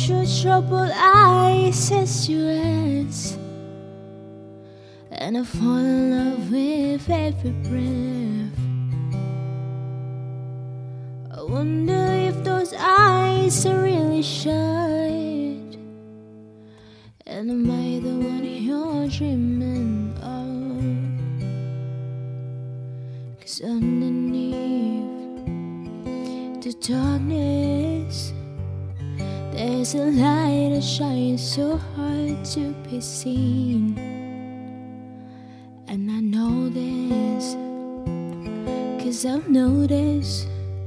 your troubled eyes as you rest, and I fall in love with every breath. I wonder if those eyes are really shut, and am I the one you're dreaming of? 'Cause underneath the darkness, there's a light that shines so hard to be seen. And I know this, 'cause I've noticed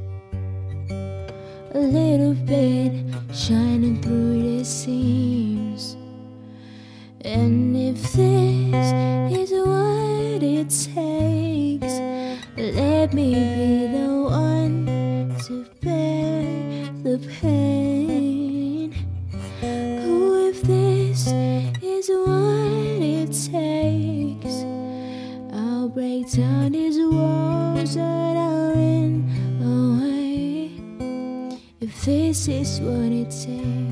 a little bit shining through the seams. And if this is what it takes, let me be the one to bear the pain. Oh, if this is what it takes, I'll break down these walls that are in the way. If this is what it takes.